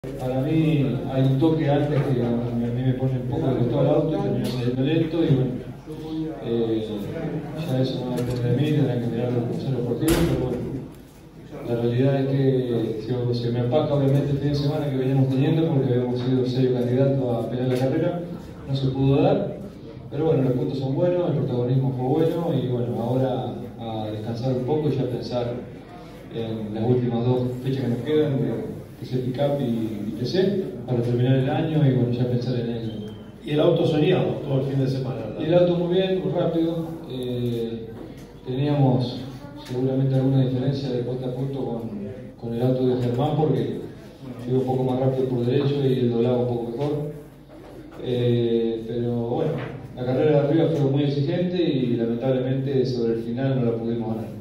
Para mí hay un toque antes que a mí me pone un poco de costado el auto, termina saliendo lento y bueno, ya eso no depende de mí, tendrán que mirar los profesores deportivos, pero bueno, la realidad es que se me opaca obviamente el fin de semana que veníamos teniendo porque habíamos sido serio candidato a pelear la carrera, no se pudo dar, pero bueno, los puntos son buenos, el protagonismo fue bueno y bueno, ahora a descansar un poco y ya pensar en las últimas dos fechas que nos quedan, que es el pick-up y TC, para terminar el año y bueno, ya pensar en ello. Y el auto soñado todo el fin de semana, ¿verdad? Y el auto muy bien, muy rápido. Teníamos seguramente alguna diferencia de punta a punto con el auto de Germán porque iba un poco más rápido por derecho y él doblaba un poco mejor. Pero bueno, la carrera de arriba fue muy exigente y lamentablemente sobre el final no la pudimos ganar.